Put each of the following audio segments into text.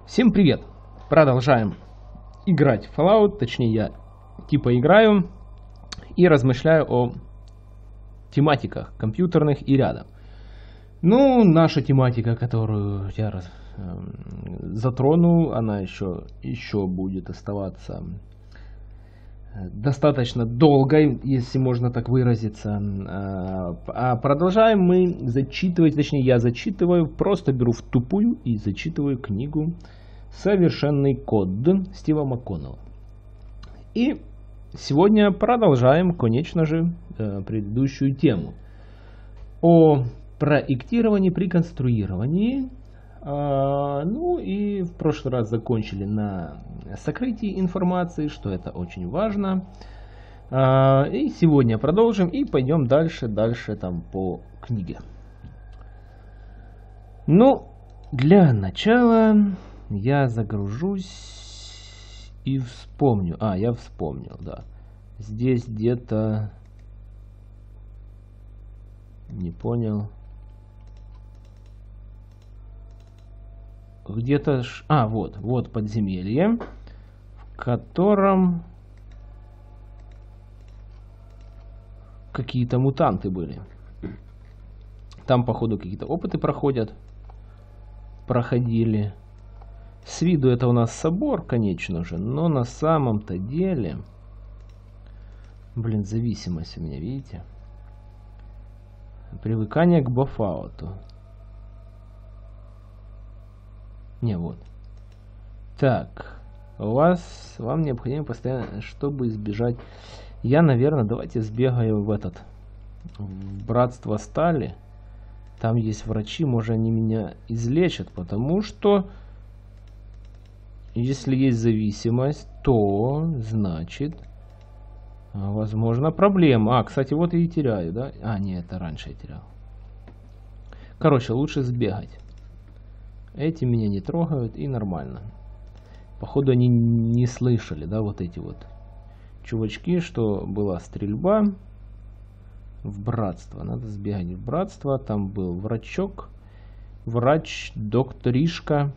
Всем привет! Продолжаем играть в Fallout, точнее я типа играю и размышляю о тематиках компьютерных и рядом. Ну, наша тематика, которую я затронул, она еще будет оставаться достаточно долгой, если можно так выразиться. А продолжаем мы зачитывать, точнее я зачитываю, просто беру в тупую и зачитываю книгу «Совершенный код» Стива МакКоннелла. И сегодня продолжаем, конечно же, предыдущую тему о проектировании при конструировании. Ну и в прошлый раз закончили на сокрытии информации, что это очень важно. И сегодня продолжим и пойдем дальше там по книге. Ну, для начала я загружусь и вспомню. Я вспомнил, да. Здесь где-то... Не понял. Где-то... вот подземелье, в котором какие-то мутанты были. Там, походу, какие-то опыты проходили. С виду это у нас собор, конечно же, но на самом-то деле... Блин, зависимость у меня, видите? Привыкание к бафауту. Не, вот. Так, вам необходимо постоянно, чтобы избежать... Я, наверное, давайте сбегаю в Братство Стали. Там есть врачи, может, они меня излечат, потому что если есть зависимость, то значит, возможно, проблема. Кстати, вот и теряю, да? Нет, это раньше я терял. Короче, лучше сбегать. Эти меня не трогают и нормально. Походу они не слышали, да, вот эти вот чувачки, что была стрельба в Братство. Надо сбегать в Братство. Там был врач, докторишка,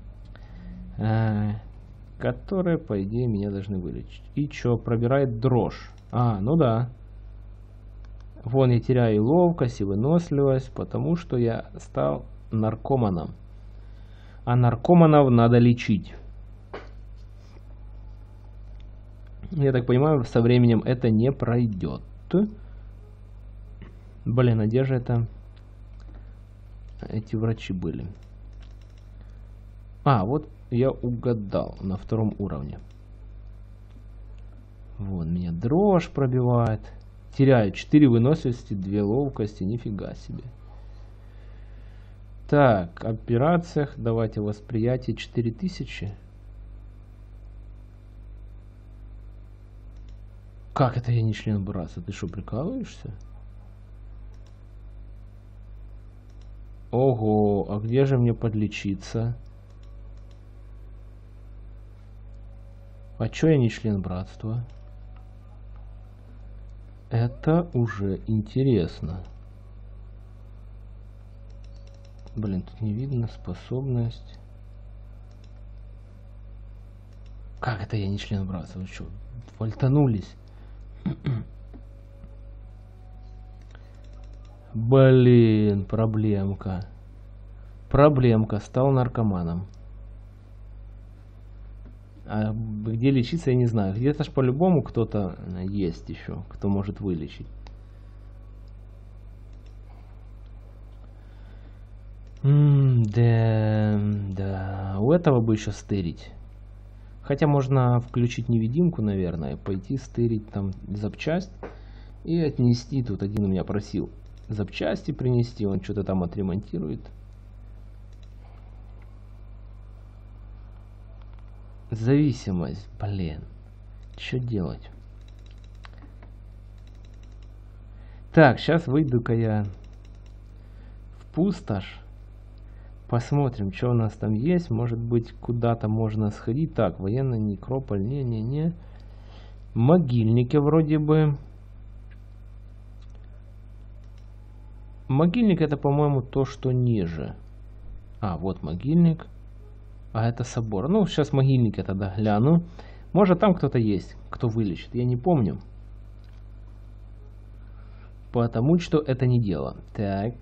которые, по идее, меня должны вылечить. И что, пробирает дрожь. Ну да. Вон я теряю и ловкость, и выносливость, потому что я стал наркоманом. А наркоманов надо лечить. Я так понимаю, со временем это не пройдет. Блин, а где же это? Эти врачи были. Вот я угадал на 2 уровне. Вон меня дрожь пробивает. Теряю 4 выносливости, 2 ловкости. Нифига себе. Так, операциях. Давайте восприятие 4000. Как это я не член братства? Ты что, прикалываешься? Ого, а где же мне подлечиться? А чё я не член братства? Это уже интересно. Блин, тут не видно способность. Как это я не член братства? Вы что, вальтанулись? Блин, проблемка. Стал наркоманом. А где лечиться, я не знаю. Где-то ж по-любому кто-то есть еще, кто может вылечить. Да. У этого бы еще стырить. Хотя можно включить невидимку, наверное, пойти стырить там запчасть и отнести. Тут один у меня просил запчасти принести, он что-то там отремонтирует. Зависимость, блин. Что делать? Так, сейчас выйду-ка я в пустошь. Посмотрим, что у нас там есть. Может быть, куда-то можно сходить. Так, военный некрополь. Не. Могильники вроде бы. Могильник это, по-моему, то, что ниже. Вот могильник. А это собор. Ну, сейчас могильник я тогда гляну. Может, там кто-то есть, кто вылечит. Я не помню. Потому что это не дело. Так.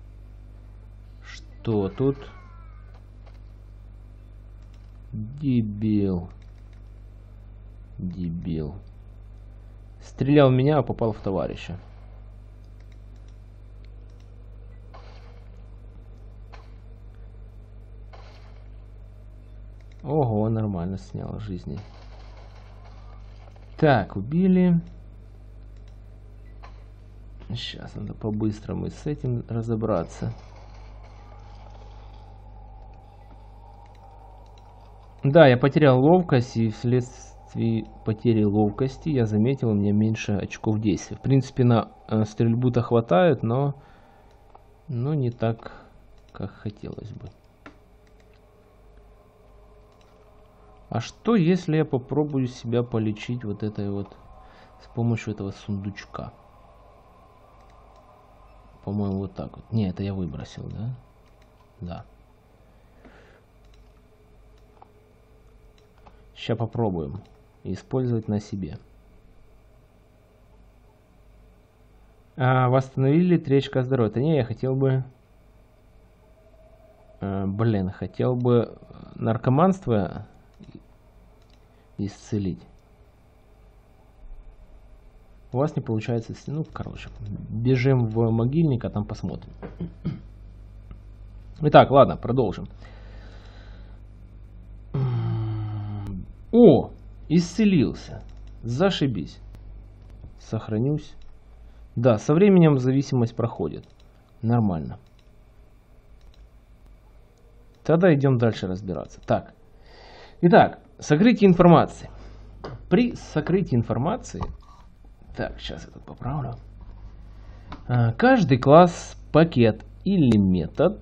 Что тут? Дебил. Дебил. Стрелял в меня, а попал в товарища. Ого, нормально снял жизни. Так, убили. Сейчас надо по-быстрому с этим разобраться. Да, я потерял ловкость, и вследствие потери ловкости я заметил, у меня меньше очков действия. В принципе, на стрельбу-то хватает, но не так, как хотелось бы. А что, если я попробую себя полечить вот этой вот с помощью этого сундучка? По-моему, вот так вот. Не, это я выбросил, да? Да. Сейчас попробуем использовать на себе. Восстановили 3 очка здоровья. Это не, я хотел бы... хотел бы наркоманство исцелить. У вас не получается... Ну, короче, бежим в могильник, а там посмотрим. Итак, ладно, продолжим. О, исцелился. Зашибись. Сохранюсь. Да, со временем зависимость проходит. Нормально. Тогда идем дальше разбираться. Так. Итак, сокрытие информации. При сокрытии информации... Так, сейчас я тут поправлю. Каждый класс, пакет или метод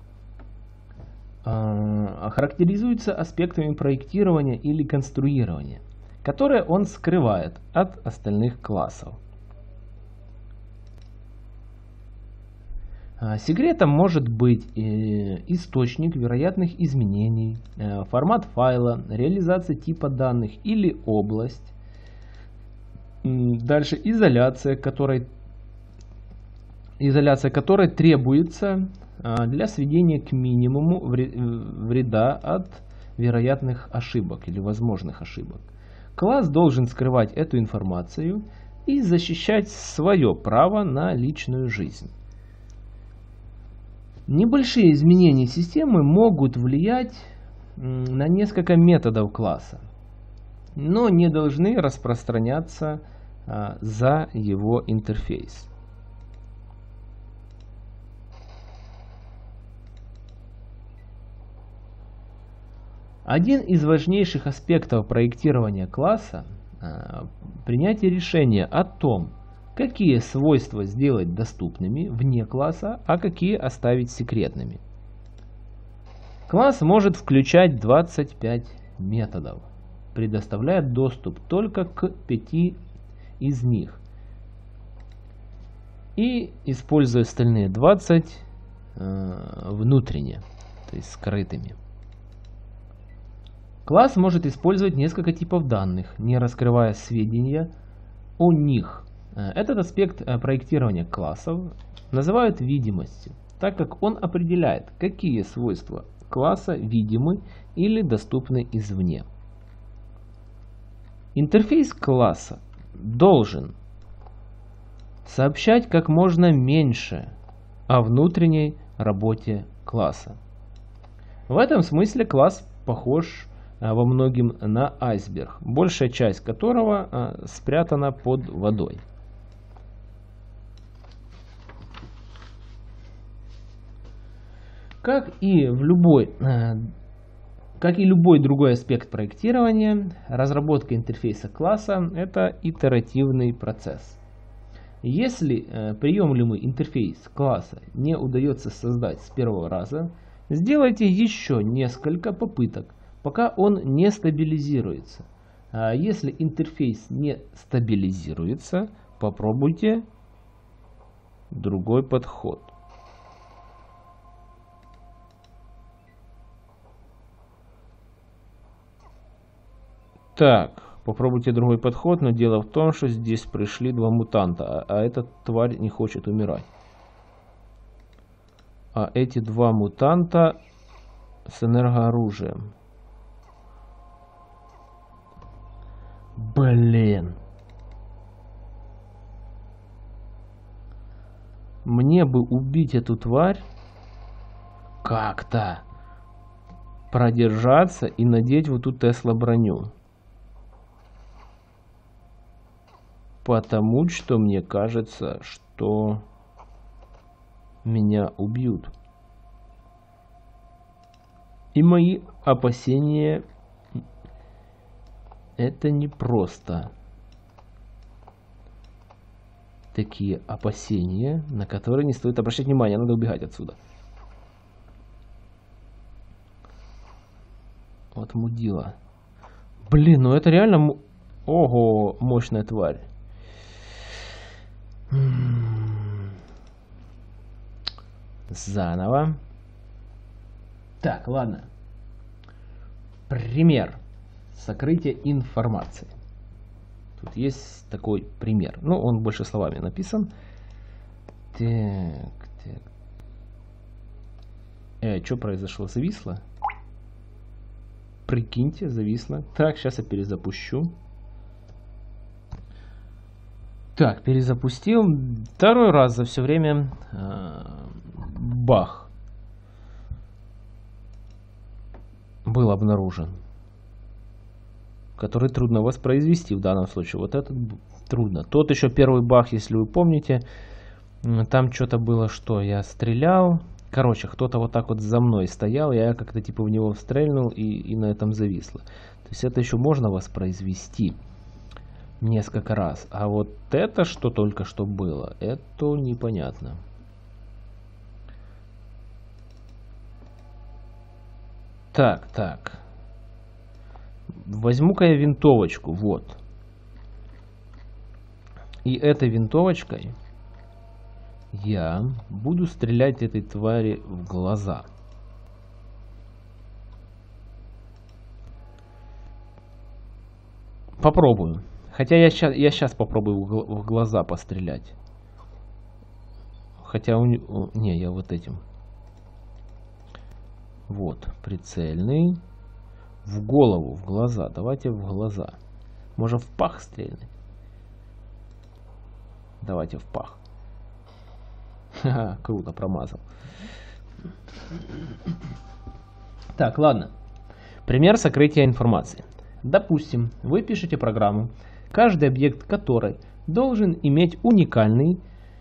характеризуется аспектами проектирования или конструирования, которые он скрывает от остальных классов. Секретом может быть источник вероятных изменений, формат файла, реализация типа данных или область. Дальше изоляция которой требуется для сведения к минимуму вреда от вероятных ошибок или возможных ошибок. Класс должен скрывать эту информацию и защищать свое право на личную жизнь. Небольшие изменения системы могут влиять на несколько методов класса, но не должны распространяться за его интерфейс. Один из важнейших аспектов проектирования класса – принятие решения о том, какие свойства сделать доступными вне класса, а какие оставить секретными. Класс может включать 25 методов, предоставляя доступ только к 5 из них и используя остальные 20 внутренне, то есть скрытыми. Класс может использовать несколько типов данных, не раскрывая сведения о них. Этот аспект проектирования классов называют видимостью, так как он определяет, какие свойства класса видимы или доступны извне. Интерфейс класса должен сообщать как можно меньше о внутренней работе класса. В этом смысле класс похож во многом на айсберг, большая часть которого спрятана под водой. Как и любой другой аспект проектирования, разработка интерфейса класса – это итеративный процесс. Если приемлемый интерфейс класса не удается создать с первого раза, сделайте еще несколько попыток, пока он не стабилизируется. А если интерфейс не стабилизируется, попробуйте другой подход. Так, попробуйте другой подход, но дело в том, что здесь пришли два мутанта, а эта тварь не хочет умирать. А эти два мутанта с энергооружием. Блин. Мне бы убить эту тварь, как-то продержаться и надеть вот эту Тесла броню. Потому что мне кажется, что меня убьют. И мои опасения, это не просто такие опасения, на которые не стоит обращать внимание. Надо убегать отсюда. Вот мудила. Блин, ну это реально... Ого, мощная тварь. Заново. Так, ладно. Пример. Сокрытие информации. Тут есть такой пример. Ну, он больше словами написан. Так. Что произошло? Зависло? Прикиньте, зависло. Так, сейчас я перезапущу. Так, перезапустил. Второй раз за все время. Бах. Был обнаружен. Который трудно воспроизвести в данном случае. Вот этот трудно. Тот еще первый баг, если вы помните. Там что-то было, что я стрелял. Короче, кто-то вот так вот за мной стоял. Я как-то типа в него стрельнул и на этом зависло. То есть это еще можно воспроизвести несколько раз. А вот это, что только что было, это непонятно. Так. Возьму-ка я винтовочку, вот. И этой винтовочкой я буду стрелять этой твари в глаза. Попробую. Хотя я сейчас попробую в глаза пострелять. Хотя не, я вот этим. Вот, прицельный. В голову, в глаза. Давайте в глаза. Можно в пах стрельнуть. Давайте в пах. Ха-ха, круто, промазал. Так, ладно. Пример сокрытия информации. Допустим, вы пишете программу, каждый объект которой должен иметь уникальный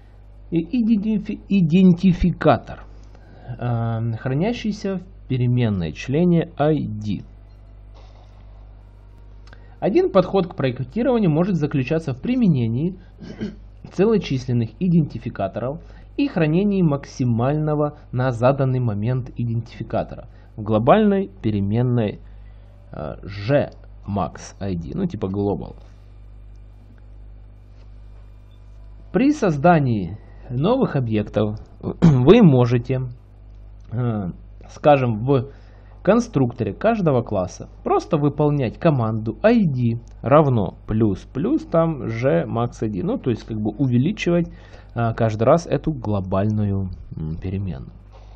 идентификатор, хранящийся в переменной члене ID. Один подход к проектированию может заключаться в применении целочисленных идентификаторов и хранении максимального на заданный момент идентификатора в глобальной переменной gmax_id, ну типа global. При создании новых объектов вы можете, скажем, в конструкторе каждого класса просто выполнять команду ID равно плюс там gmax_id, ну то есть как бы увеличивать каждый раз эту глобальную переменную.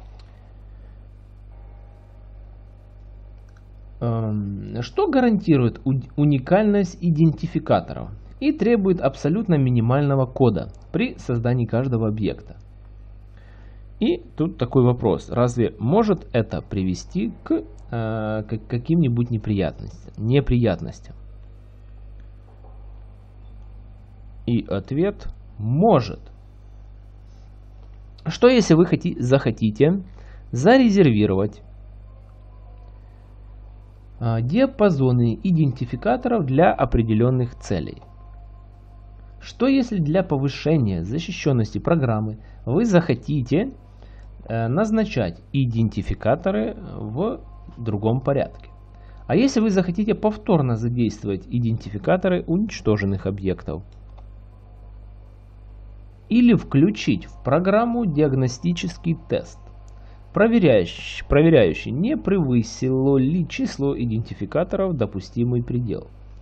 Что гарантирует уникальность идентификаторов и требует абсолютно минимального кода при создании каждого объекта. И тут такой вопрос. Разве может это привести к каким-нибудь неприятностям? И ответ – может. Что если вы захотите зарезервировать диапазоны идентификаторов для определенных целей? Что если для повышения защищенности программы вы захотите назначать идентификаторы в другом порядке? А если вы захотите повторно задействовать идентификаторы уничтоженных объектов? Или включить в программу диагностический тест, проверяющий, не превысило ли число идентификаторов допустимый предел.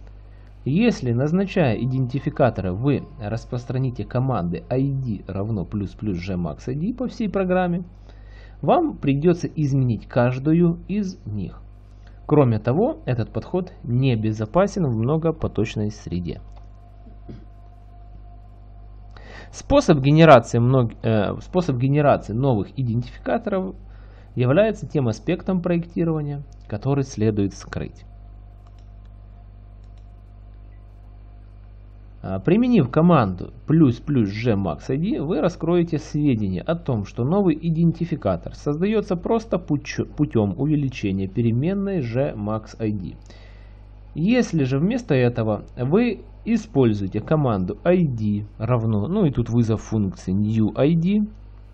Если, назначая идентификатора, вы распространите команды ID равно плюс плюс gmax ID по всей программе, вам придется изменить каждую из них. Кроме того, этот подход не безопасен в многопоточной среде. Способ генерации новых идентификаторов является тем аспектом проектирования, который следует скрыть. Применив команду плюс плюс gmax ID, вы раскроете сведения о том, что новый идентификатор создается просто путем увеличения переменной gmax ID. Если же вместо этого вы используете команду ID равно, ну и тут вызов функции new ID,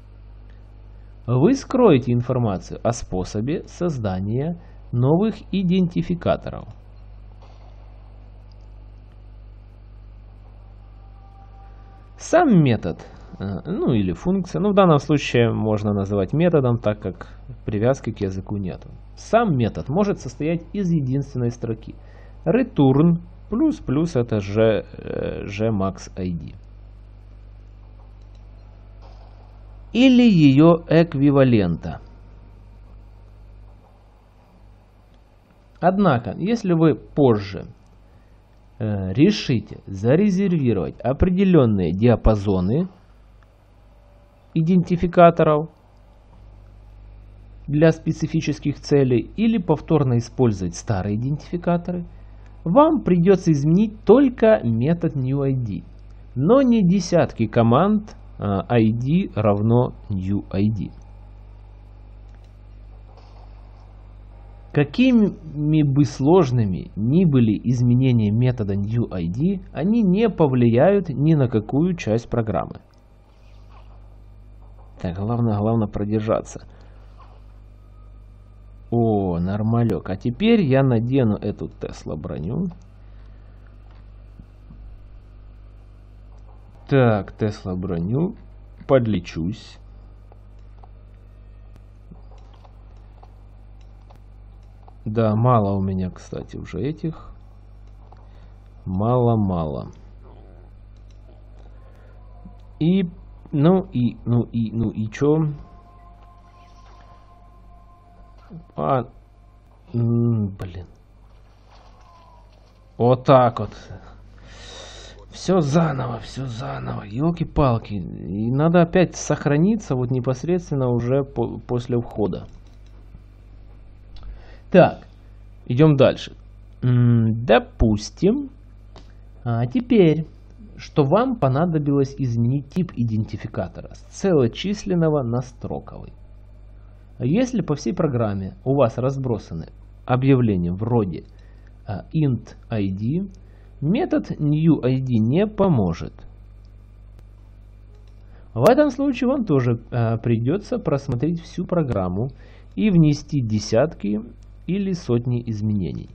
вы скроете информацию о способе создания новых идентификаторов. Сам метод, ну или функция, ну в данном случае можно называть методом, так как привязки к языку нету. Сам метод может состоять из единственной строки. Return плюс плюс это gmax ID. Или ее эквивалента. Однако, если вы позже решите зарезервировать определенные диапазоны идентификаторов для специфических целей или повторно использовать старые идентификаторы, вам придется изменить только метод newID, но не десятки команд ID равно newID. Какими бы сложными ни были изменения метода newID, они не повлияют ни на какую часть программы. Так, главное продержаться. О, нормалек. А теперь я надену эту Tesla броню. Так, Tesla броню. Подлечусь. Да, мало у меня, кстати, уже этих. Мало. И, ну и чё? Блин. Вот так вот. Все заново. Ёлки-палки. И надо опять сохраниться вот непосредственно уже после входа. Так, идем дальше. Допустим, теперь, что вам понадобилось изменить тип идентификатора с целочисленного на строковый. Если по всей программе у вас разбросаны объявления вроде int ID, метод newID не поможет. В этом случае вам тоже придется просмотреть всю программу и внести десятки или сотни изменений.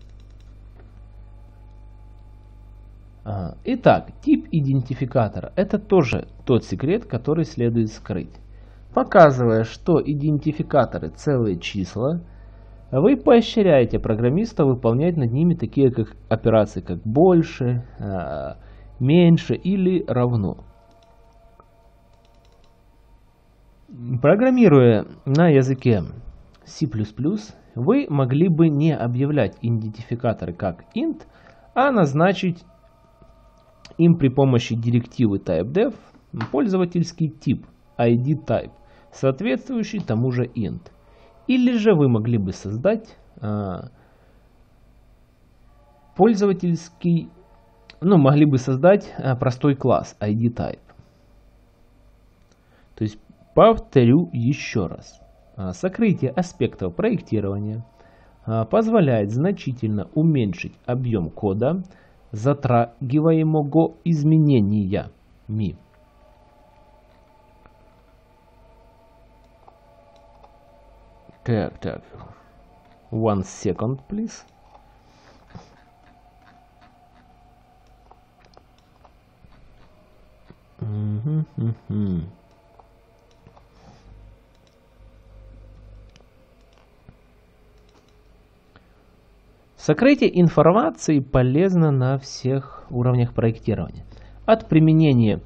Итак, тип идентификатора — это тоже тот секрет, который следует скрыть. Показывая, что идентификаторы целые числа, вы поощряете программиста выполнять над ними такие операции, как больше, меньше или равно. Программируя на языке C++, вы могли бы не объявлять идентификаторы как int, а назначить им при помощи директивы typedef пользовательский тип ID-type, соответствующий тому же int. Или же вы могли бы создать простой класс ID-type. То есть, повторю еще раз. Сокрытие аспектов проектирования позволяет значительно уменьшить объем кода, затрагиваемого изменениями. Так. 1 second, please. Сокрытие информации полезно на всех уровнях проектирования. От применения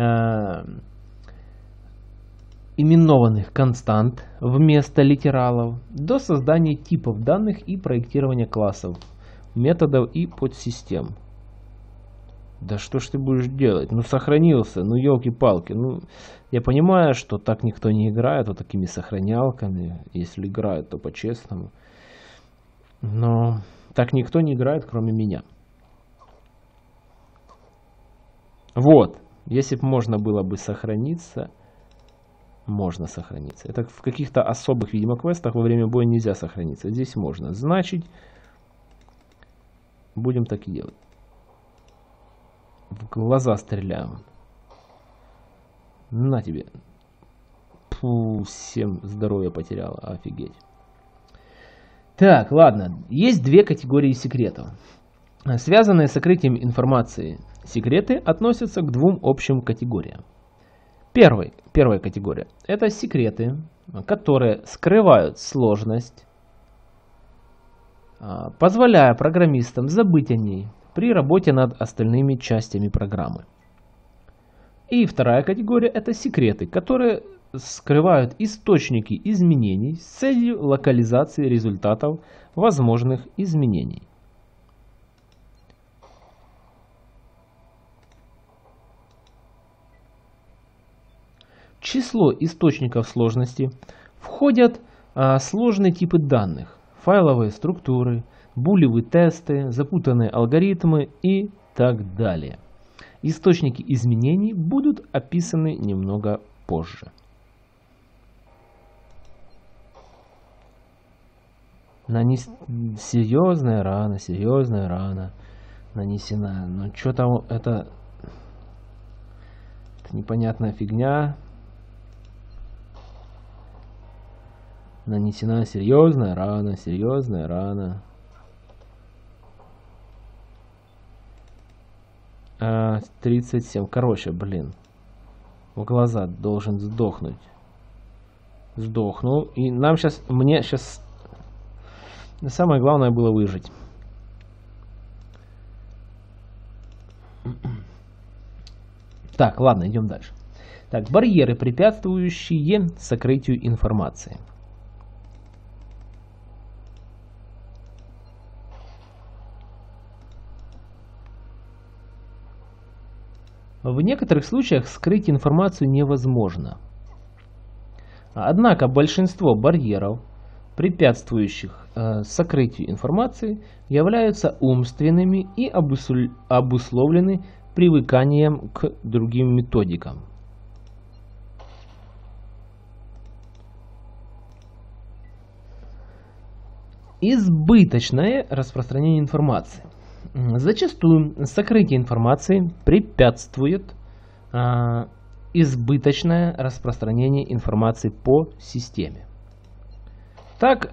именованных констант вместо литералов до создания типов данных и проектирования классов, методов и подсистем. Да что ж ты будешь делать? Ну сохранился, ну елки-палки. Ну, я понимаю, что так никто не играет вот такими сохранялками. Если играют, то по-честному. Но так никто не играет, кроме меня. Вот. Если бы можно было бы сохраниться, можно сохраниться. Это в каких-то особых, видимо, квестах во время боя нельзя сохраниться. Здесь можно. Значит, будем так и делать. В глаза стреляем. На тебе. Фу, всем здоровье потеряла. Офигеть. Так, ладно. Есть две категории секретов. Связанные с сокрытием информации секреты относятся к двум общим категориям. Первая категория – это секреты, которые скрывают сложность, позволяя программистам забыть о ней при работе над остальными частями программы. И вторая категория – это секреты, которые скрывают источники изменений с целью локализации результатов возможных изменений. В число источников сложности входят сложные типы данных, файловые структуры, булевые тесты, запутанные алгоритмы и так далее. Источники изменений будут описаны немного позже. Серьезная рана нанесена. Но что там это непонятная фигня. Нанесена серьезная рана. 37. Короче, блин. В глаза должен сдохнуть. Сдохнул. И мне сейчас самое главное было выжить. Так, ладно, идем дальше. Так, барьеры, препятствующие сокрытию информации. В некоторых случаях скрыть информацию невозможно. Однако большинство барьеров, препятствующих сокрытию информации, являются умственными и обусловлены привыканием к другим методикам. Избыточное распространение информации. Зачастую сокрытие информации препятствует избыточное распространение информации по системе. Так,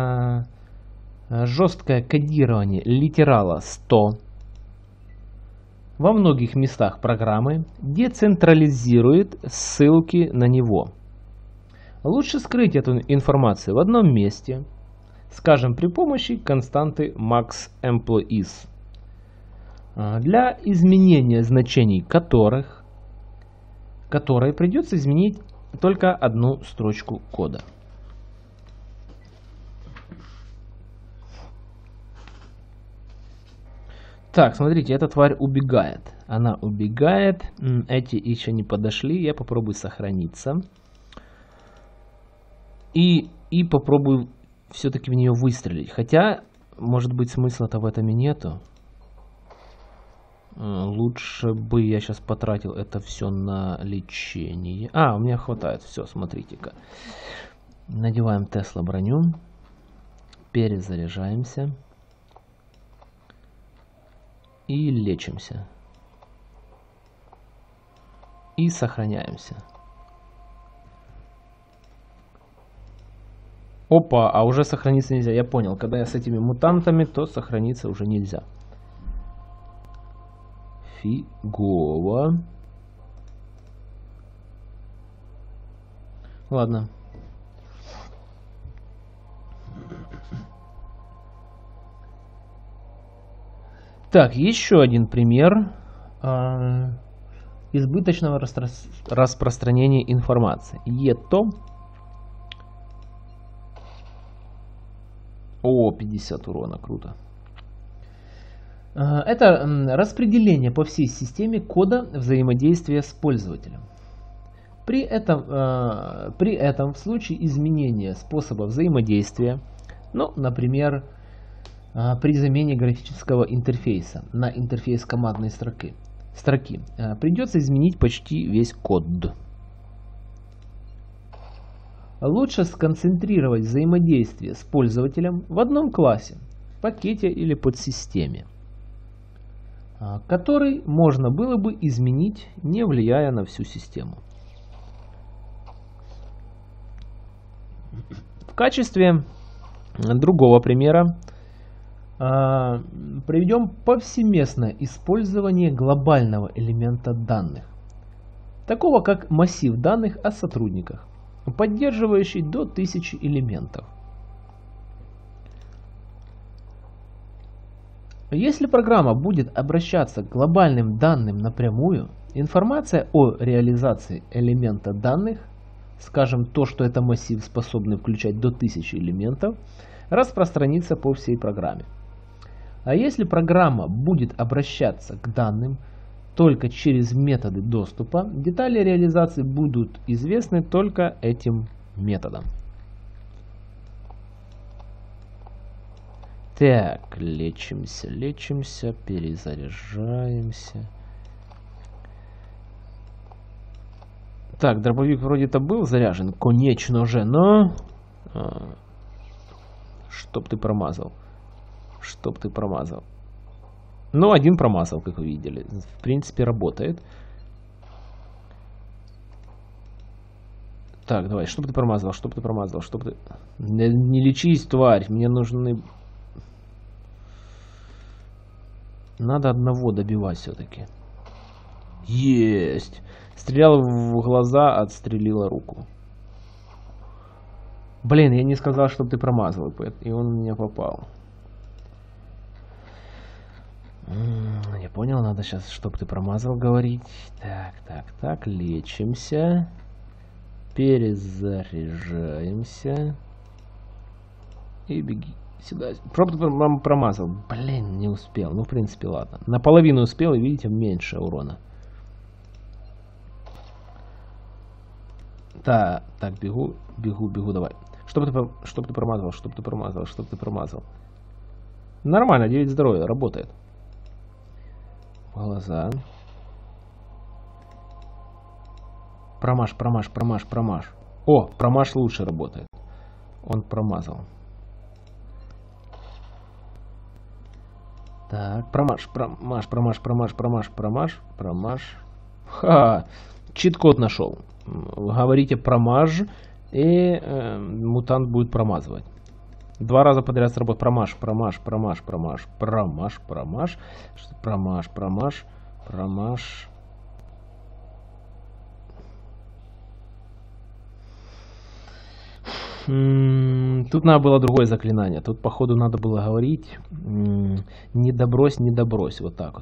жесткое кодирование литерала 100 во многих местах программы децентрализирует ссылки на него. Лучше скрыть эту информацию в одном месте, скажем, при помощи константы maxEmployees, для изменения значений которой придется изменить только одну строчку кода. Так, смотрите, эта тварь убегает. Она убегает. Эти еще не подошли. Я попробую сохраниться. И попробую все-таки в нее выстрелить. Хотя, может быть, смысла-то в этом и нету. Лучше бы я сейчас потратил это все на лечение. У меня хватает. Все, смотрите-ка. Надеваем Тесла броню. Перезаряжаемся. И лечимся. И сохраняемся. Опа, а уже сохраниться нельзя. Я понял, когда я с этими мутантами, то сохраниться уже нельзя. Фигово. Ладно. Так, еще один пример избыточного распространения информации. ЕТО. О, 50 урона, круто. Это распределение по всей системе кода взаимодействия с пользователем. При этом в случае изменения способа взаимодействия, ну, например, при замене графического интерфейса на интерфейс командной строки, придется изменить почти весь код. Лучше сконцентрировать взаимодействие с пользователем в одном классе, пакете или подсистеме, который можно было бы изменить, не влияя на всю систему. В качестве другого примера приведем повсеместное использование глобального элемента данных, такого как массив данных о сотрудниках, поддерживающий до 1000 элементов. Если программа будет обращаться к глобальным данным напрямую, информация о реализации элемента данных, скажем, то, что это массив, способный включать до 1000 элементов, распространится по всей программе. А если программа будет обращаться к данным только через методы доступа, детали реализации будут известны только этим методом. Так, лечимся, перезаряжаемся. Так, дробовик вроде-то был заряжен, конечно же, но... Чтоб ты промазал. Ну, один промазал, как вы видели. В принципе, работает. Так, давай, чтоб ты промазал. Не лечись, тварь. Мне нужны... Надо одного добивать все-таки. Есть! Стрелял в глаза, отстрелила руку. Блин, я не сказал, чтобы ты промазал, и он в меня попал. Я понял, надо сейчас, чтобы ты промазал, говорить. Так, лечимся. Перезаряжаемся. И беги сюда. Пробу промазал. Блин, не успел. Ну, в принципе, ладно. Наполовину успел, и видите, меньше урона. Так, бегу, давай. Чтоб ты промазал. Нормально, 9 здоровья, работает. Глаза. Промаж. О, промаж лучше работает. Он промазал. Так, промаж. Ха, чит-код нашел. Говорите промаж, и мутант будет промазывать. 2 раза подряд сработает. Промаж. Тут надо было другое заклинание. Тут, походу, надо было говорить не добрось. Вот так вот.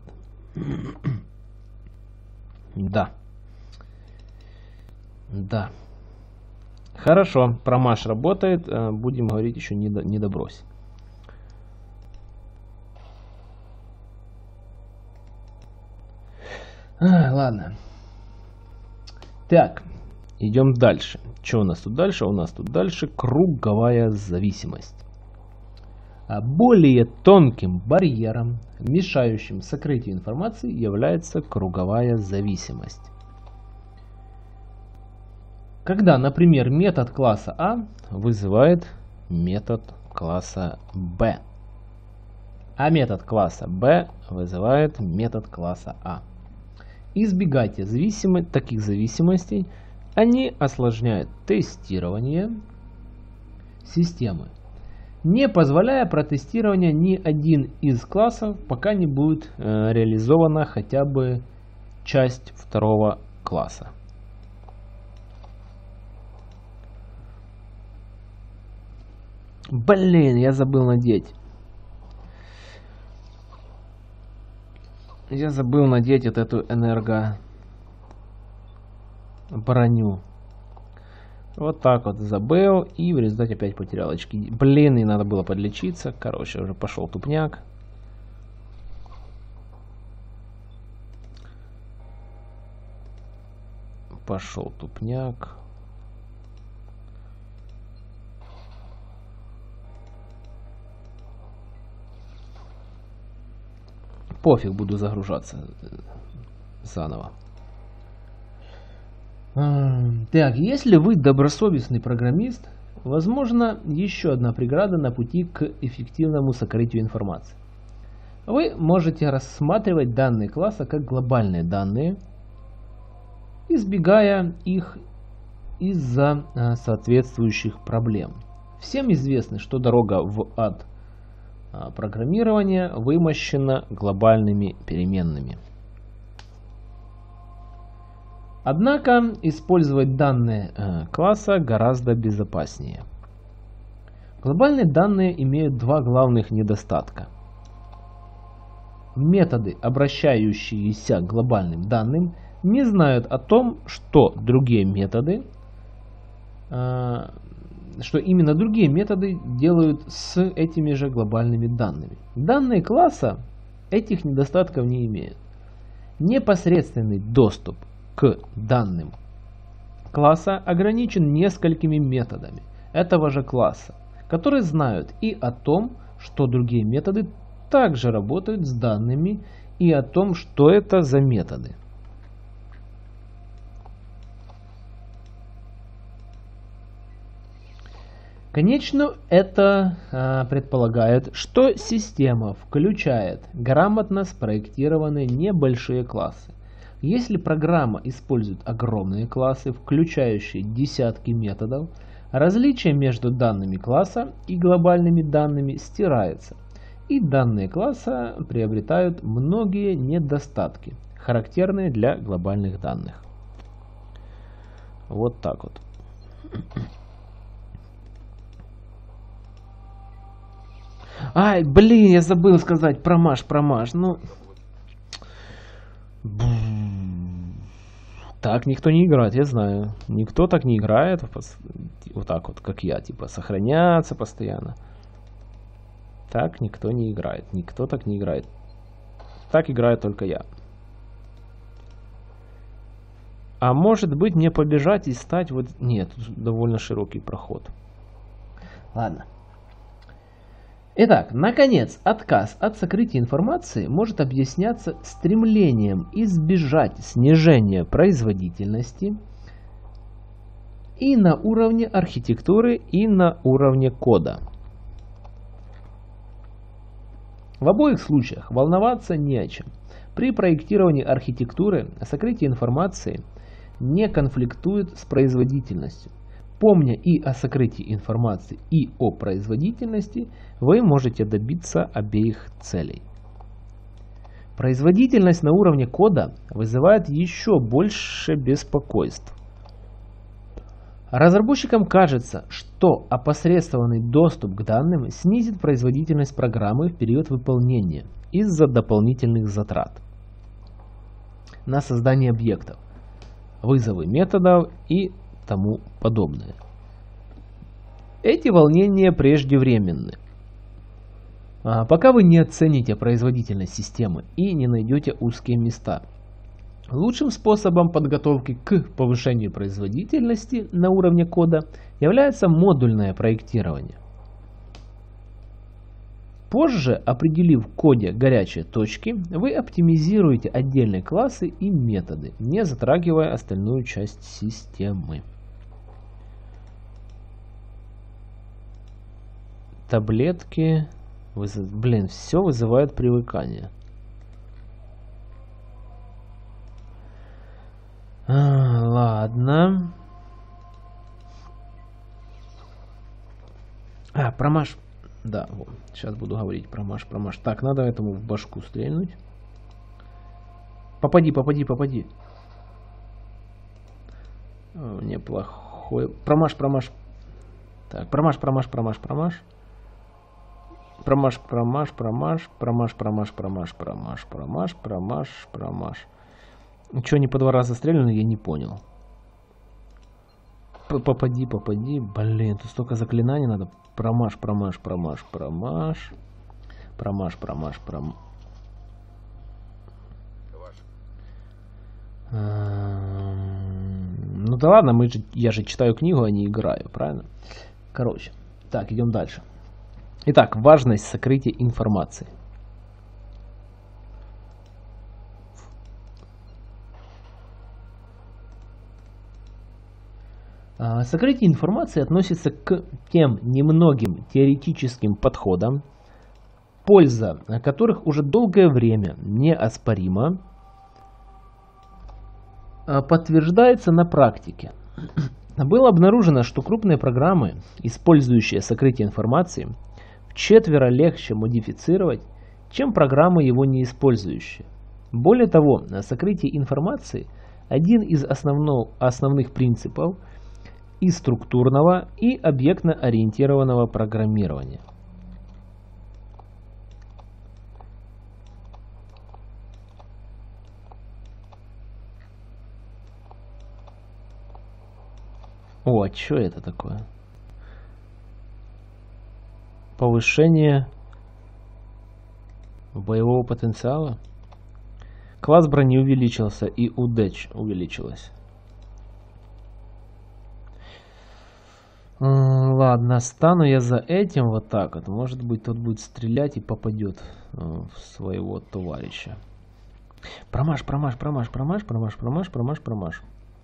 Да. Хорошо, промаж работает. Будем говорить еще не добрось. Ладно. Так, идем дальше. Что у нас тут дальше? У нас тут дальше круговая зависимость. Более тонким барьером, мешающим сокрытию информации, является круговая зависимость. Когда, например, метод класса А вызывает метод класса Б, а метод класса Б вызывает метод класса А. Избегайте таких зависимостей, они осложняют тестирование системы, не позволяя протестирования ни один из классов, пока не будет реализована хотя бы часть второго класса. Блин, я забыл надеть. Я забыл надеть вот эту броню. Вот так вот забыл и в результате опять потерял очки. Блин, и надо было подлечиться. Короче, уже пошел тупняк. Пошел тупняк. Пофиг, буду загружаться заново. Так, если вы добросовестный программист, возможно, еще одна преграда на пути к эффективному сокрытию информации. Вы можете рассматривать данные класса как глобальные данные, избегая их из-за соответствующих проблем. Всем известно, что дорога в ад программирования вымощена глобальными переменными. Однако использовать данные класса гораздо безопаснее. Глобальные данные имеют два главных недостатка. Методы, обращающиеся к глобальным данным, не знают о том, что именно другие методы делают с этими же глобальными данными. Данные класса этих недостатков не имеют. Непосредственный доступ к данным класса ограничен несколькими методами этого же класса, которые знают и о том, что другие методы также работают с данными, и о том, что это за методы. Конечно, это предполагает, что система включает грамотно спроектированные небольшие классы. Если программа использует огромные классы, включающие десятки методов, различие между данными класса и глобальными данными стирается, и данные класса приобретают многие недостатки, характерные для глобальных данных. Вот так вот. Ай, блин, я забыл сказать промаж. Ну... Так никто не играет, я знаю. Никто так не играет. Вот так вот, как я. Типа сохраняться постоянно. Так никто не играет. Никто так не играет. Так играю только я. А может быть мне побежать и стать вот... Нет, тут довольно широкий проход. Ладно. Итак, наконец, отказ от сокрытия информации может объясняться стремлением избежать снижения производительности и на уровне архитектуры, и на уровне кода. В обоих случаях волноваться не о чем. При проектировании архитектуры сокрытие информации не конфликтует с производительностью. Помня и о сокрытии информации, и о производительности, вы можете добиться обеих целей. Производительность на уровне кода вызывает еще больше беспокойств. Разработчикам кажется, что опосредствованный доступ к данным снизит производительность программы в период выполнения из-за дополнительных затрат на создание объектов, вызовы методов и тому подобное. Эти волнения преждевременны. Пока вы не оцените производительность системы и не найдете узкие места. Лучшим способом подготовки к повышению производительности на уровне кода является модульное проектирование. Позже, определив в коде горячие точки, вы оптимизируете отдельные классы и методы, не затрагивая остальную часть системы. Таблетки. Блин, все вызывает привыкание. Ладно. Промаж. Да, вот. Сейчас буду говорить промаж. Так, надо этому в башку стрельнуть. Попади. Неплохой. Промаж. Так, промаж. Промаш, промаш, промаш, промаш, промаш, промаш, промаш, промаш, промаш, промаш. Чего они по 2 раза стреляны, я не понял. Попади, попади. Блин, тут столько заклинаний надо. Промаш, промаш, промаш, промаш. Промаш, промаш, промаш. Ну да ладно, я же читаю книгу, а не играю, правильно? Короче, так, идем дальше. Итак, важность сокрытия информации. Сокрытие информации относится к тем немногим теоретическим подходам, польза которых уже долгое время неоспорима, подтверждается на практике. Было обнаружено, что крупные программы, использующие сокрытие информации, вчетверо легче модифицировать, чем программы, его не использующие. Более того, сокрытие информации – один из основных принципов и структурного, и объектно-ориентированного программирования. О, а что это такое? Повышение боевого потенциала. Класс брони увеличился и удача увеличилась. Ладно, стану я за этим вот так вот. Может быть, тот будет стрелять и попадет в своего товарища. Промаш, промаш, промаш, промаш, промаш, промаш, промаш, промаш.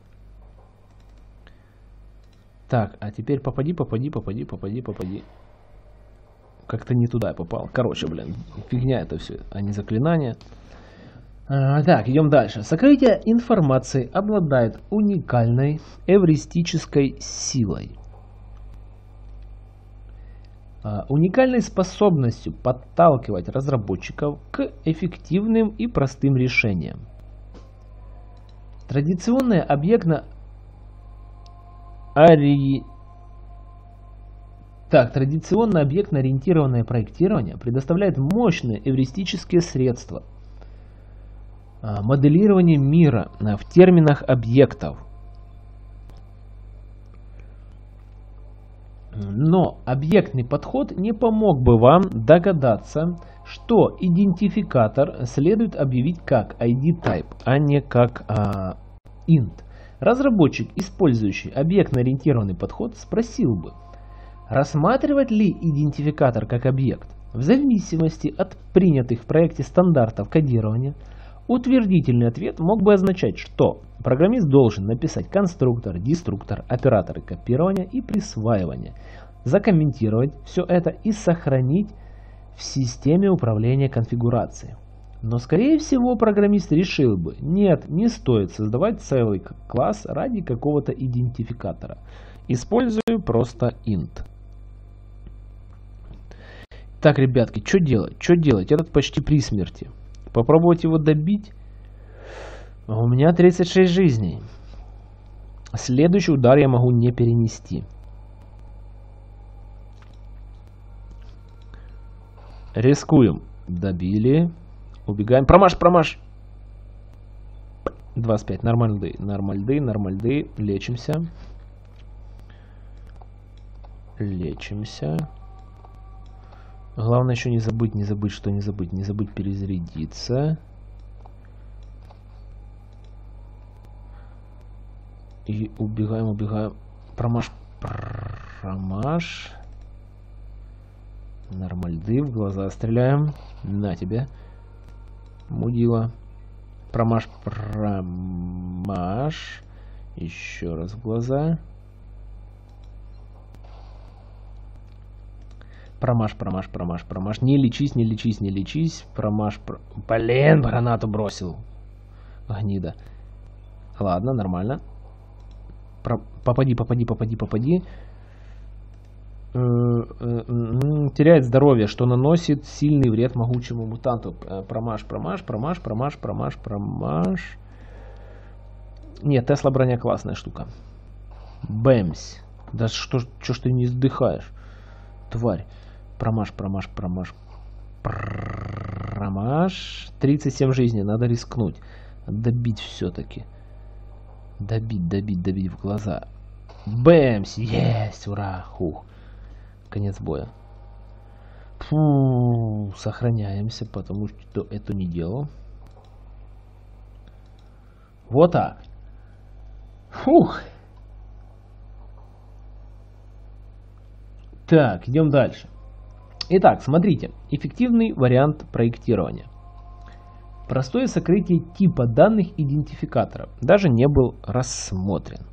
Так, а теперь попади, попади, попади, попади, попади. Как-то не туда я попал. Короче, блин, фигня это все, а не заклинание. Так, идем дальше. Сокрытие информации обладает уникальной эвристической силой. Уникальной способностью подталкивать разработчиков к эффективным и простым решениям. Традиционное традиционно объектно-ориентированное проектирование предоставляет мощные эвристические средства моделирования мира в терминах объектов. Но объектный подход не помог бы вам догадаться, что идентификатор следует объявить как ID-type, а не как int. Разработчик, использующий объектно-ориентированный подход, спросил бы, рассматривать ли идентификатор как объект. В зависимости от принятых в проекте стандартов кодирования, утвердительный ответ мог бы означать, что программист должен написать конструктор, деструктор, операторы копирования и присваивания, закомментировать все это и сохранить в системе управления конфигурацией. Но скорее всего программист решил бы, нет, не стоит создавать целый класс ради какого-то идентификатора. Использую просто int. Так, ребятки, что делать? Что делать? Этот почти при смерти. Попробовать его добить. У меня 36 жизней. Следующий удар я могу не перенести. Рискуем. Добили. Убегаем. Промаш, промаш. 25. Нормальды. Нормальды, нормальды. Лечимся. Лечимся. Главное еще не забыть, что не забыть перезарядиться. И убегаем, убегаем. Промаш, промаш. Нормальды, в глаза стреляем. На тебе. Мудила. Промаш, промаш. Еще раз в глаза. Промаш, промаш, промаш, промаш. Не лечись, не лечись, не лечись. Промаш, блин, гранату бросил. Гнида. Ладно, нормально. Попади, попади, попади, попади. Теряет здоровье, что наносит сильный вред могучему мутанту. Промаш, промаш, промаш, промаш, промаш, промаш. Нет, Тесла броня классная штука. Бэмс. Да что ж ты не сдыхаешь, тварь. Промаж. 37 жизней, надо рискнуть. Добить все-таки. Добить в глаза. Бэмс! Есть! Ура! Хух. Конец боя. Фу, сохраняемся, потому что это не делал. Вот так. Фух. Так, идем дальше. Итак, смотрите. Эффективный вариант проектирования. Простое сокрытие типа данных идентификатора даже не был рассмотрен.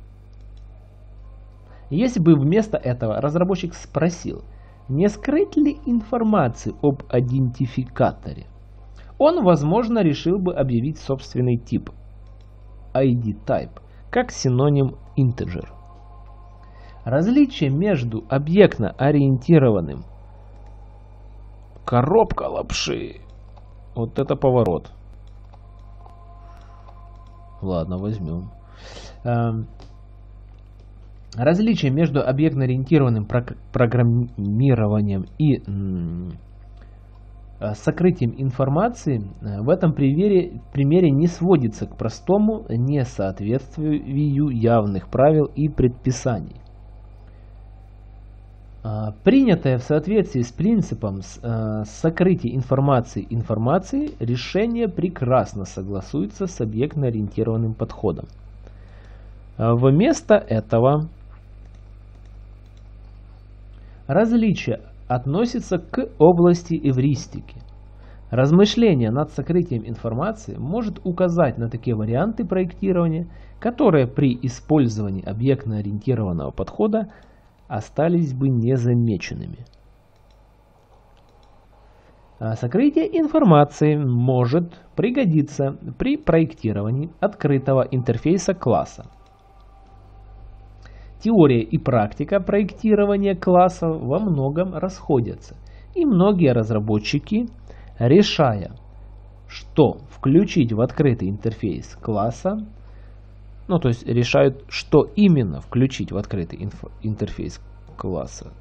Если бы вместо этого разработчик спросил, не скрыть ли информацию об идентификаторе, он, возможно, решил бы объявить собственный тип ID-type как синоним integer. Различие между объектно-ориентированным коробка лапши. Вот это поворот. Ладно, возьмем. Различие между объектно-ориентированным программированием и сокрытием информации в этом примере не сводится к простому несоответствию явных правил и предписаний. Принятое в соответствии с принципом сокрытия информации решение прекрасно согласуется с объектно-ориентированным подходом. Вместо этого различие относится к области эвристики. Размышление над сокрытием информации может указать на такие варианты проектирования, которые при использовании объектно-ориентированного подхода остались бы незамеченными. Сокрытие информации может пригодиться при проектировании открытого интерфейса класса. Теория и практика проектирования классов во многом расходятся, и многие разработчики, решая, что включить в открытый интерфейс класса, то есть решают, что именно включить в открытый интерфейс класса.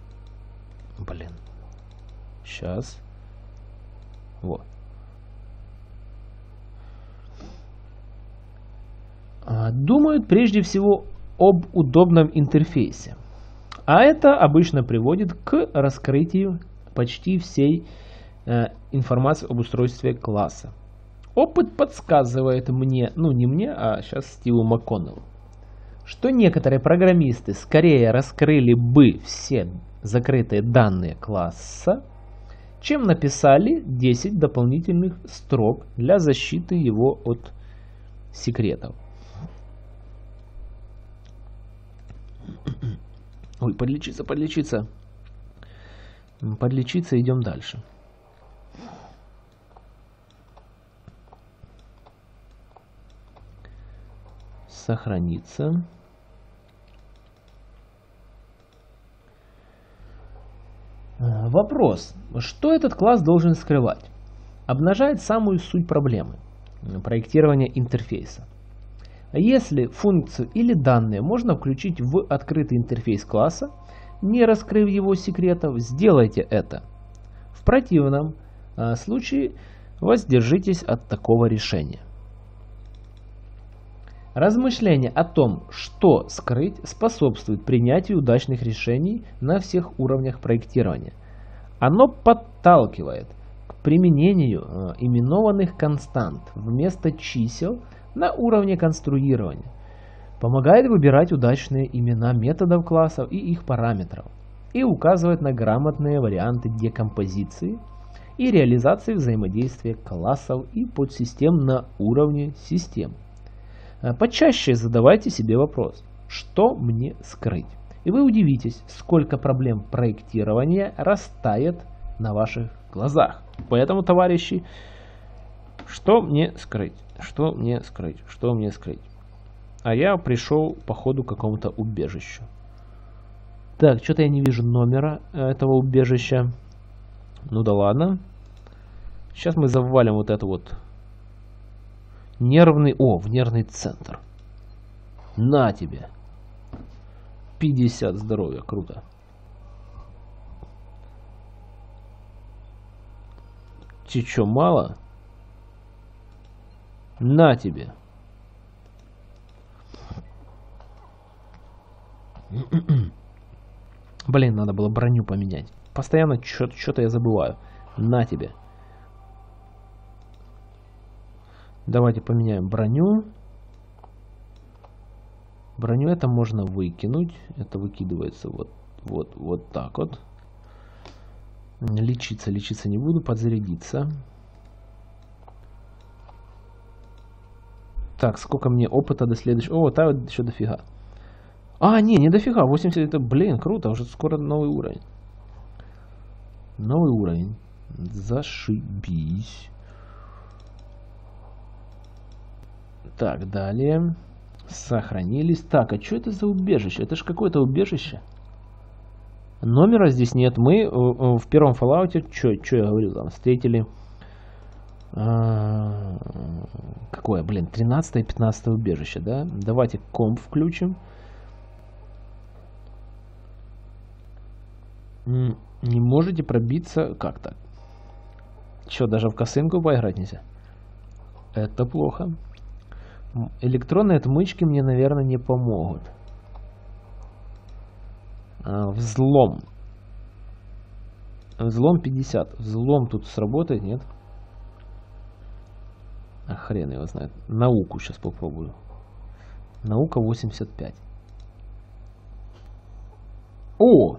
Сейчас. Вот. Думают прежде всего об удобном интерфейсе. А это обычно приводит к раскрытию почти всей информации об устройстве класса. Опыт подсказывает мне, не мне, а сейчас Стиву МакКоннеллу, что некоторые программисты скорее раскрыли бы все закрытые данные класса, чем написали 10 дополнительных строк для защиты его от секретов. Ой, подлечиться. Подлечиться, идем дальше. Сохраниться. Вопрос. Что этот класс должен скрывать? Обнажает самую суть проблемы проектирования интерфейса. Если функцию или данные можно включить в открытый интерфейс класса, не раскрыв его секретов, сделайте это. В противном случае воздержитесь от такого решения. Размышление о том, что скрыть, способствует принятию удачных решений на всех уровнях проектирования. Оно подталкивает к применению именованных констант вместо чисел на уровне конструирования, помогает выбирать удачные имена методов классов и их параметров и указывает на грамотные варианты декомпозиции и реализации взаимодействия классов и подсистем на уровне систем. Почаще задавайте себе вопрос, что мне скрыть? И вы удивитесь, сколько проблем проектирования растает на ваших глазах. Поэтому, товарищи, что мне скрыть? Что мне скрыть? Что мне скрыть? А я пришел по ходу к какому-то убежищу. Так, что-то я не вижу номера этого убежища. Ну да ладно. Сейчас мы завалим вот это вот. Нервный... в нервный центр. На тебе. 50 здоровья, круто. Тебе что, мало? На тебе. Блин, надо было броню поменять. Постоянно что-то я забываю. На тебе. Давайте поменяем броню. Броню это можно выкинуть. Это выкидывается вот так вот. Лечиться не буду. Подзарядиться. Так, сколько мне опыта до следующего... О, там еще дофига. А, не дофига. 80 это, блин, круто. Уже скоро новый уровень. Новый уровень. Зашибись. Так, далее. Сохранились. Так, а что это за убежище? Это же какое-то убежище. Номера здесь нет. Мы в первом Fallout, что я говорил, там встретили... какое, блин, 13 и 15 убежище, да? Давайте комп включим. Не можете пробиться... Как так? Что, даже в косынку поиграть нельзя? Это плохо. Электронные отмычки мне, наверное, не помогут. Взлом. Взлом 50. Взлом тут сработает, нет? А хрен его знает. Науку сейчас попробую. Наука 85. О!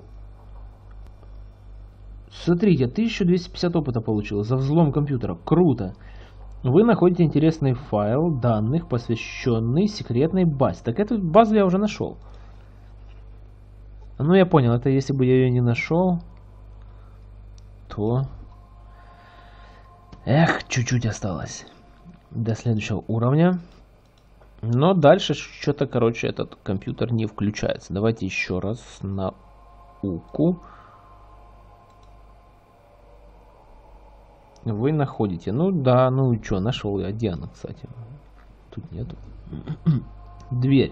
Смотрите, 1250 опыта получил за взлом компьютера. Круто. Вы находите интересный файл данных, посвященный секретной базе. Так эту базу я уже нашел. Ну, я понял. Это если бы я ее не нашел, то... Эх, чуть-чуть осталось до следующего уровня. Но дальше что-то, короче, этот компьютер не включается. Давайте еще раз науку. Вы находите. Ну да, ну и что, нашел я. Где она, кстати? Тут нету. Дверь.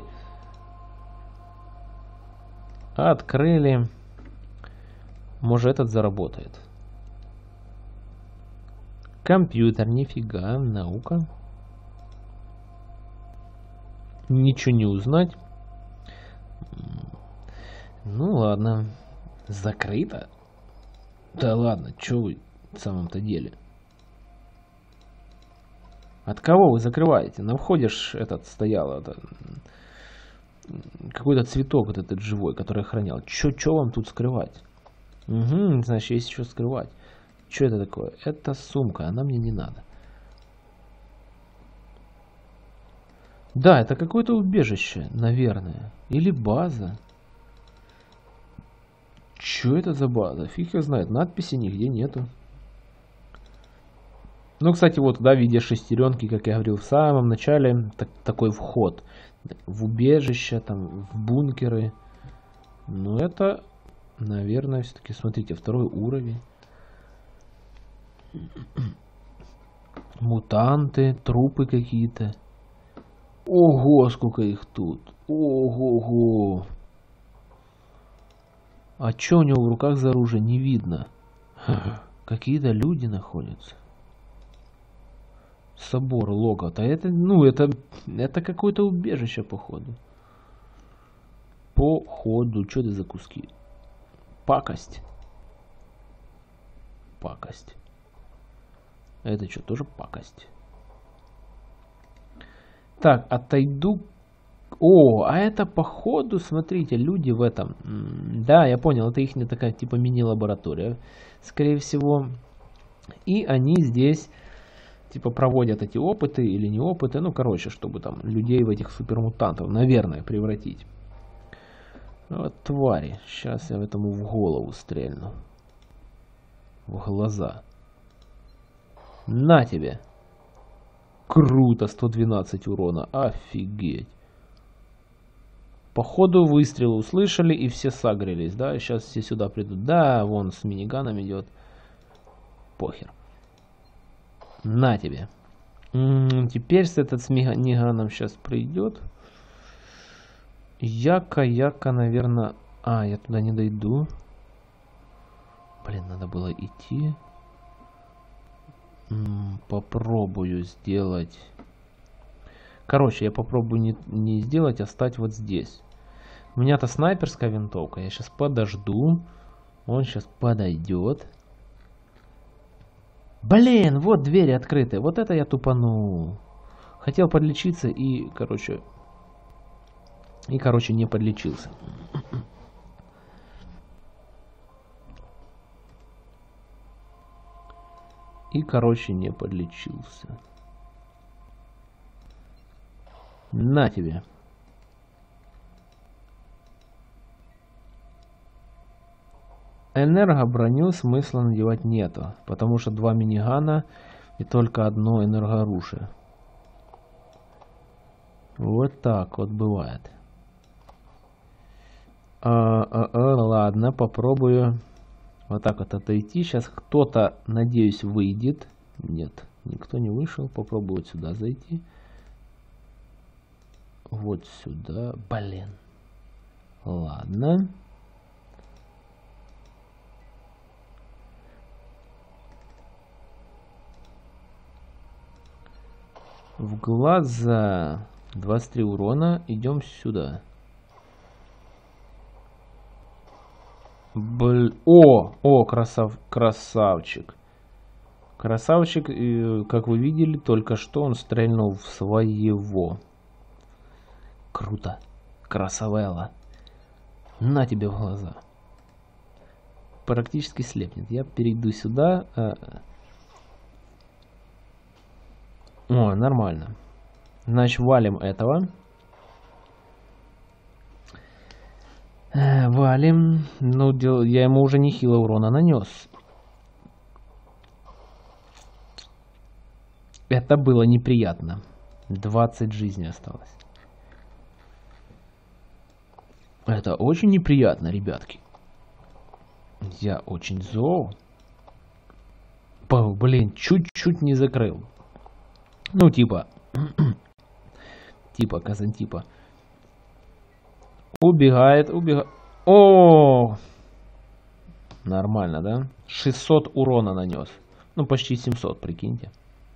Открыли. Может, этот заработает. Компьютер, нифига, наука. Ничего не узнать. Ну ладно. Закрыто? Да ладно, что вы в самом-то деле? От кого вы закрываете? На входе ж этот стоял. Какой-то цветок вот этот живой, который охранял. Чё вам тут скрывать? Угу, значит, есть что скрывать. Что это такое? Это сумка, она мне не надо. Да, это какое-то убежище, наверное. Или база. Что это за база? Фиг его знает. Надписи нигде нету. Ну, кстати, вот, да, в виде шестеренки, как я говорил в самом начале, такой вход в убежище, там, в бункеры. Но это, наверное, все-таки, смотрите, второй уровень. Мутанты, трупы какие-то. Ого, сколько их тут. Ого-го. А что у него в руках за оружие? Не видно. Какие-то люди находятся. Собор, логово. Это, ну, это какое-то убежище, походу. Походу. Что это за куски? Пакость. Пакость. Это что, тоже пакость? Так, отойду. О, а это походу, смотрите, люди в этом. Да, я понял, это их такая типа мини-лаборатория, скорее всего. И они здесь типа проводят эти опыты или не опыты. Ну, короче, чтобы там людей в этих супермутантов, наверное, превратить. Вот твари. Сейчас я этому в голову стрельну. В глаза. На тебе. Круто, 112 урона. Офигеть. Походу выстрелы услышали и все сагрились, да? Сейчас все сюда придут. Да, вон с миниганом идет. Похер. На тебе. Теперь этот с миниганом сейчас придет. Яка, наверное... А, я туда не дойду. Блин, надо было идти. попробую сделать... Короче, я попробую не сделать, а стать вот здесь. У меня-то снайперская винтовка. Я сейчас подожду. Он сейчас подойдет. Блин, вот двери открыты. Вот это я тупанул. Хотел подлечиться и, короче, не подлечился. Не подлечился. На тебе. Энергоброню смысла надевать нету, потому что 2 минигана и только одно энергооружие. Вот так вот бывает. Ладно, попробую вот так вот отойти. Сейчас кто-то, надеюсь, выйдет. Нет, никто не вышел. Попробую вот сюда зайти. Вот сюда. Блин. Ладно. В глаза 23 урона. Идем сюда. О, красавчик. Красавчик, как вы видели, только что он стрельнул в своего. Круто. Красавелла. На тебе в глаза. Практически слепнет. Я перейду сюда. О, нормально. Значит, валим этого. Валим. Ну, я ему уже нехило урона нанес. Это было неприятно. 20 жизней осталось. Это очень неприятно, ребятки. Я очень зол. Блин, чуть-чуть не закрыл. Ну, типа Казантипа. Убегает. О! Нормально, да? 600 урона нанес. Ну, почти 700, прикиньте.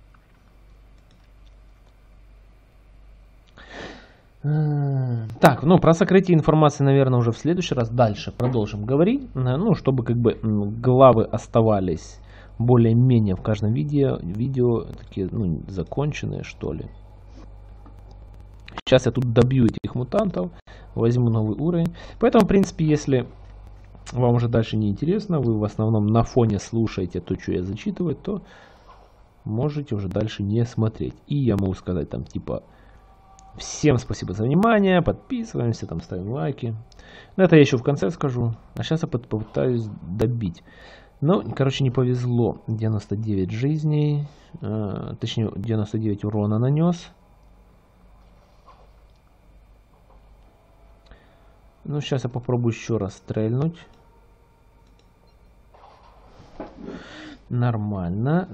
Так, ну, про сокрытие информации, наверное, уже в следующий раз. Дальше продолжим говорить. Ну, чтобы как бы главы оставались более-менее в каждом видео такие, ну, законченные, что ли. Сейчас я тут добью этих мутантов, возьму новый уровень. Поэтому, в принципе, если вам уже дальше не интересно, вы в основном на фоне слушаете то, что я зачитываю, то можете уже дальше не смотреть. И я могу сказать там типа: всем спасибо за внимание, подписываемся, там ставим лайки. Но это я еще в конце скажу. А сейчас я попытаюсь добить. Ну, короче, не повезло. 99 жизней, точнее 99 урона нанес. Ну, сейчас я попробую еще раз стрельнуть. Нормально.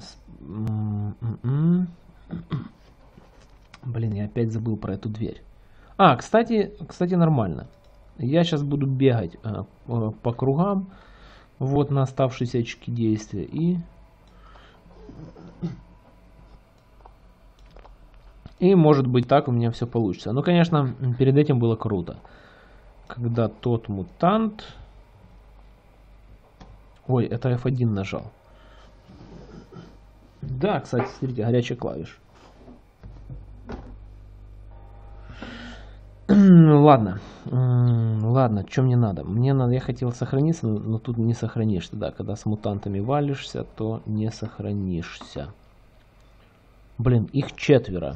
Блин, я опять забыл про эту дверь. Кстати, нормально. Я сейчас буду бегать по кругам. Вот на оставшиеся очки действия. И может быть так у меня все получится. Но, конечно, перед этим было круто. Когда тот мутант... Ой, это F1 нажал. Да, кстати, смотрите, горячая клавиша. Ладно, что мне надо? Я хотел сохраниться, но тут не сохранишься. Да, когда с мутантами валишься, то не сохранишься. Блин, их 4.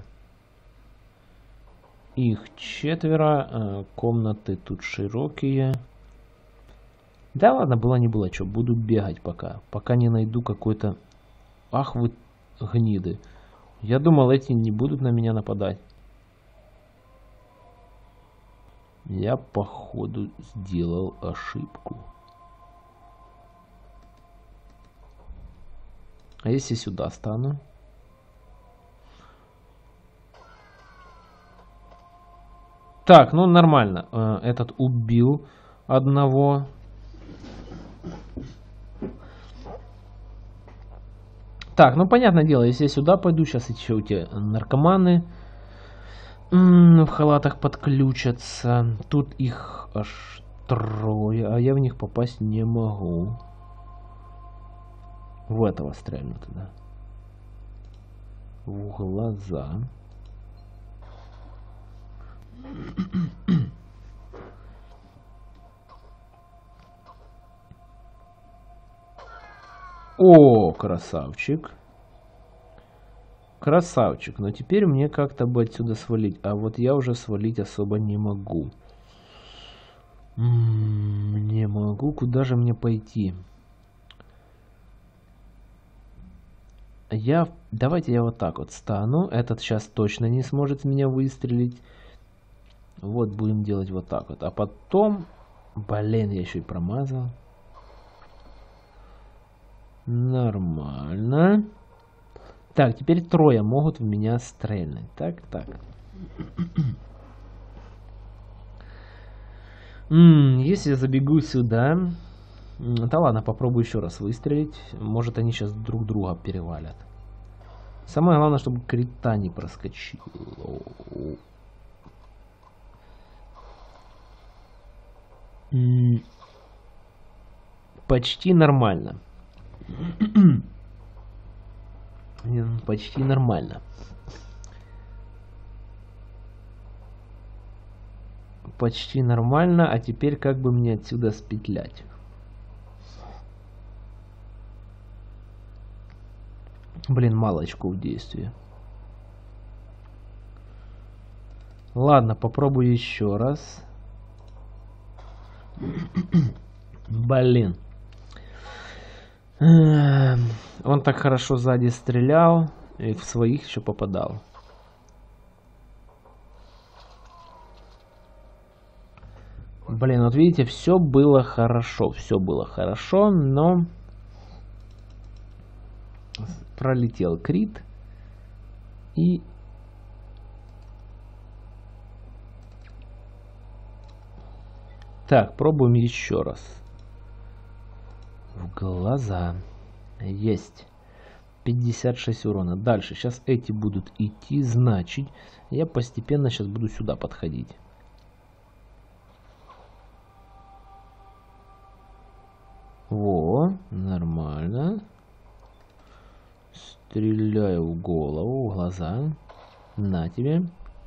Комнаты тут широкие. Да ладно, было не было, что. Буду бегать пока не найду какой-то... Ах вы гниды. Я думал, эти не будут на меня нападать. Я, походу, сделал ошибку. А если сюда стану? Так, ну нормально. Этот убил одного. Так, ну понятное дело, если я сюда пойду, сейчас еще эти наркоманы в халатах подключатся. Тут их аж трое, а я в них попасть не могу. В этого стрельну туда. В глаза. О, красавчик. Красавчик. Но теперь мне как-то бы отсюда свалить. А вот я уже свалить особо не могу. Не могу. Куда же мне пойти? Давайте я вот так вот стану. Этот сейчас точно не сможет меня выстрелить. Вот будем делать вот так вот. А потом... Блин, я еще и промазал. Нормально. Так, теперь трое могут в меня стрельнуть. Так. Если я забегу сюда... Да ладно, попробую еще раз выстрелить. Может, они сейчас друг друга перевалят. Самое главное, чтобы крита не проскочил. Почти нормально. Почти нормально. Почти нормально, а теперь как бы мне отсюда спетлять? Блин, мало очков действия. Ладно, попробую еще раз. Блин. Он так хорошо сзади стрелял и в своих еще попадал. Блин, вот видите, все было хорошо, но пролетел крит и так, пробуем еще раз. В глаза. Есть. 56 урона. Дальше. Сейчас эти будут идти. Значит, я постепенно сейчас буду сюда подходить. Во, нормально. Стреляю в голову, в глаза. На тебе.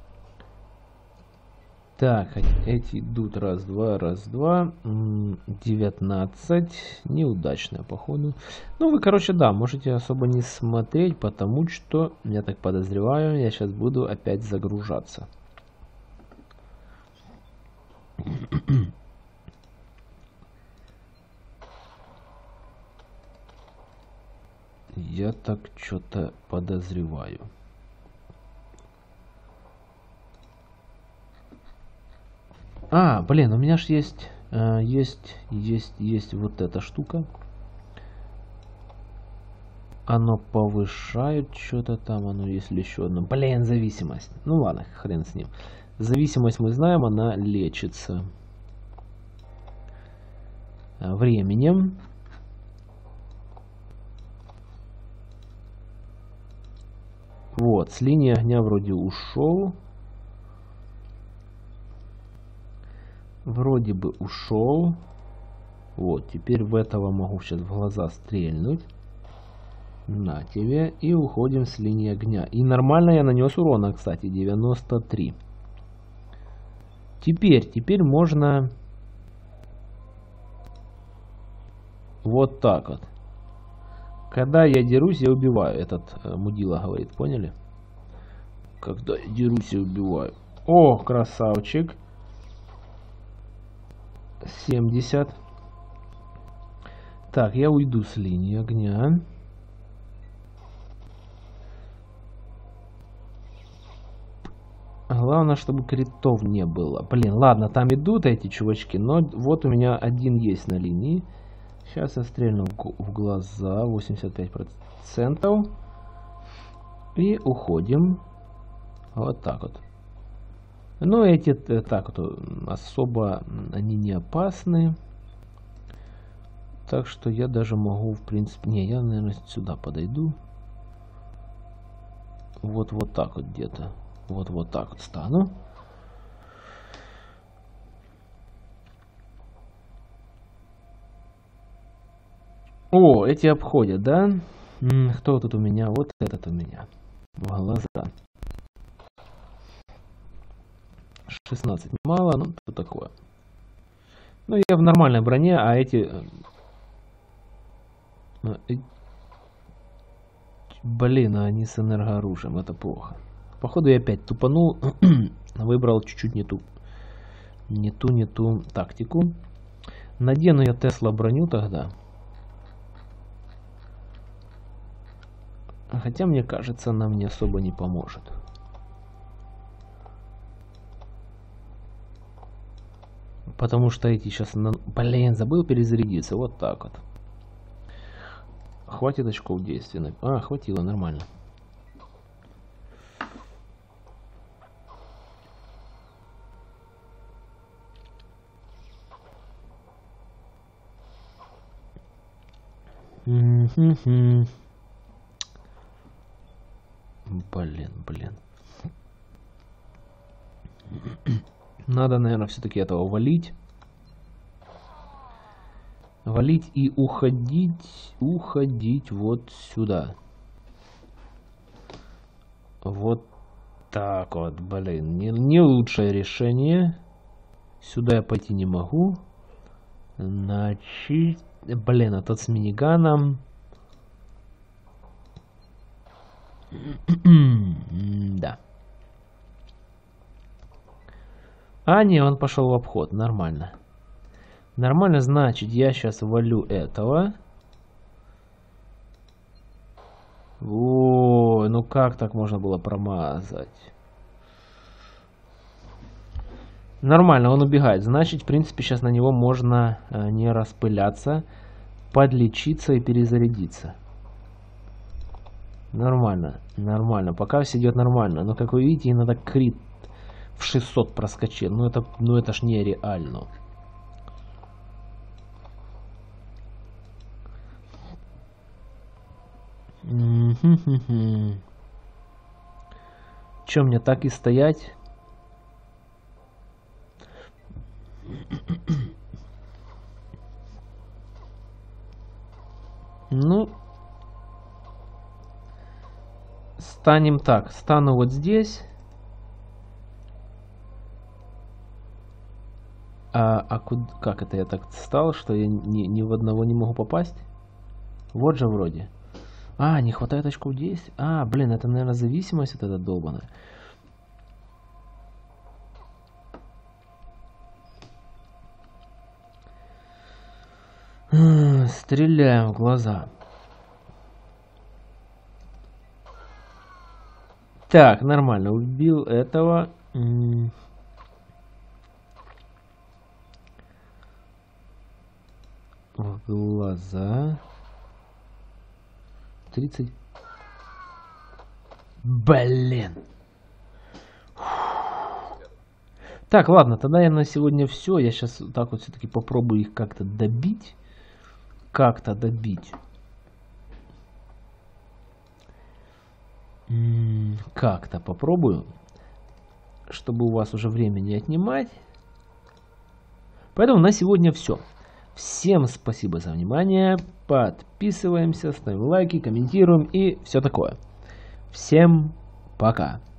Так, эти идут раз-два, раз-два. 19. Неудачная, походу. Ну, вы, короче, да, можете особо не смотреть, потому что, я так подозреваю, я сейчас буду опять загружаться. Я так что-то подозреваю. А, блин, у меня ж есть вот эта штука. Оно повышает что-то там, оно есть ли еще одно. Блин, зависимость. Ну ладно, хрен с ним. Зависимость мы знаем, она лечится временем. Вот, с линии огня вроде ушел. Вроде бы ушел. Вот, теперь в этого могу сейчас в глаза стрельнуть. На тебе. И уходим с линии огня. И нормально я нанес урона, кстати, 93. Теперь можно вот так вот. Когда я дерусь, я убиваю. Этот мудила говорит, поняли? Когда я дерусь, я убиваю. О, красавчик. 70. Так, я уйду с линии огня. Главное, чтобы критов не было. Блин, ладно, там идут эти чувачки, но вот у меня один есть на линии. Сейчас я стрельну в глаза. 85%. И уходим. Вот так вот. Ну, эти так вот особо они не опасны. Так что я даже могу, в принципе... Не, я, наверное, сюда подойду. вот так вот где-то. Вот так вот стану. О, эти обходят, да? Кто тут у меня? Вот этот у меня. В глаза. 16 мало, ну что такое. Ну я в нормальной броне, а эти... Блин, а они с энергооружием, это плохо. Походу я опять тупанул, выбрал чуть-чуть не ту тактику. Надену я Тесла броню тогда. Хотя, мне кажется, она мне особо не поможет. Потому что эти сейчас... Блин, забыл перезарядиться. Вот так вот. Хватит очков действия. А, хватило, нормально. Блин. Надо, наверное, все-таки этого валить. Валить и уходить вот сюда. Вот так вот, блин. Не лучшее решение. Сюда я пойти не могу. Значит... Блин, а тот с миниганом... Да. А, не, он пошел в обход. Нормально. Нормально, значит, я сейчас валю этого. Ой, ну как так можно было промазать? Нормально, он убегает. Значит, в принципе, сейчас на него можно не распыляться, подлечиться и перезарядиться. Нормально, нормально. Пока все идет нормально. Но, как вы видите, иногда крит в 600 проскочил. Ну это ж нереально. Че, мне так и стоять? Ну, станем так. Стану вот здесь. Как это я так стал, что я ни в одного не могу попасть? Вот же вроде. А, не хватает очков действия. А, блин, это, наверное, зависимость вот эта долбаная. Стреляем в глаза. Так, нормально. Убил этого. В глаза. 30. Блин. Так, ладно, тогда я на сегодня все. Я сейчас так вот все-таки попробую их как-то добить. Как-то добить. Как-то попробую. Чтобы у вас уже время не отнимать. Поэтому на сегодня все. Всем спасибо за внимание. Подписываемся, ставим лайки, комментируем и все такое. Всем пока.